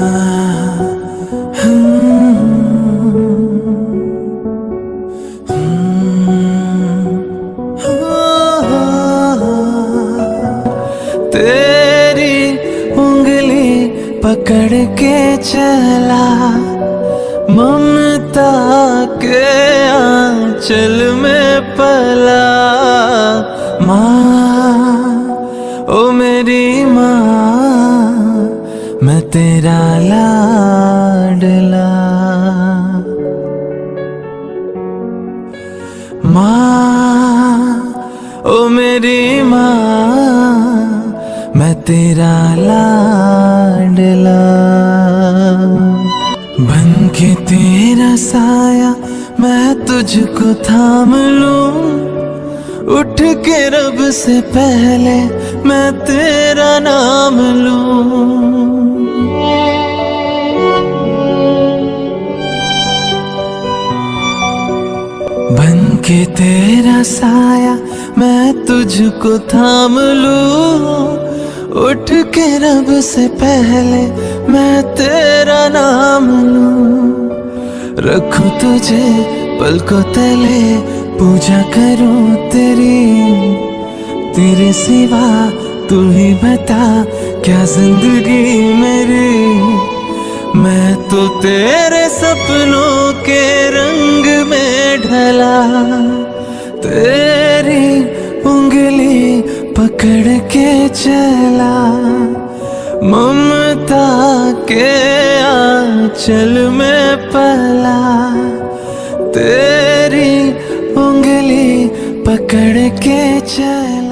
तेरी उंगली पकड़ के चला, ममता के आंचल में पला। माँ ओ मेरी माँ, मैं तेरा लाडला। माँ ओ मेरी माँ, मैं तेरा लाडला। बन के तेरा साया मैं तुझको थाम लूं, उठ के रब से पहले मैं तेरा नाम लूं। बन के तेरा साया मैं तुझको थाम लूं, उठ के रब से पहले मैं तेरा नाम लूं। रखूं तुझे पलकों तले, पूजा करूं तेरी, तेरे सिवा तू ही बता क्या जिंदगी मेरी। मैं तो तेरे सपनों के रंग में ढला, तेरी उंगली पकड़ के चला, ममता के आंचल में पला। तेरी उंगली पकड़ के चला।